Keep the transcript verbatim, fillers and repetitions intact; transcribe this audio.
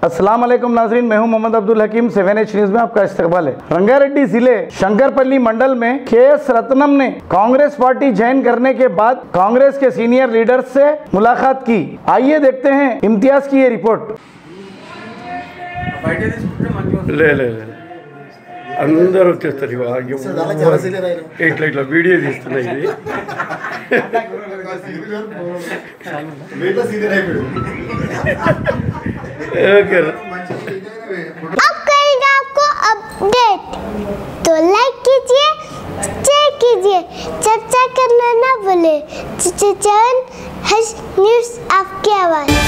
अस्सलाम वालेकुम नाज़रीन, मैं हूं Mohammad Abdul Hakim. Seven H news में आपका इस्तकबाल है। रंगारेड्डी जिले शंकरपल्ली मंडल में के एस रत्नम ने कांग्रेस पार्टी ज्वाइन करने के बाद कांग्रेस के सीनियर लीडर्स से मुलाकात की। आइए देखते हैं इम्तियाज की ये रिपोर्ट। ले ले ले అందరూ వచ్చేస్తారు ఇట్లా ఇట్లా వీడియో తీస్తున్నా ఇది ఓకే। अब करेंगे आपको अपडेट, तो लाइक कीजिए, शेयर कीजिए, चर्चा करना ना भूले। चैनल न्यूज़ आपकी आवाज़।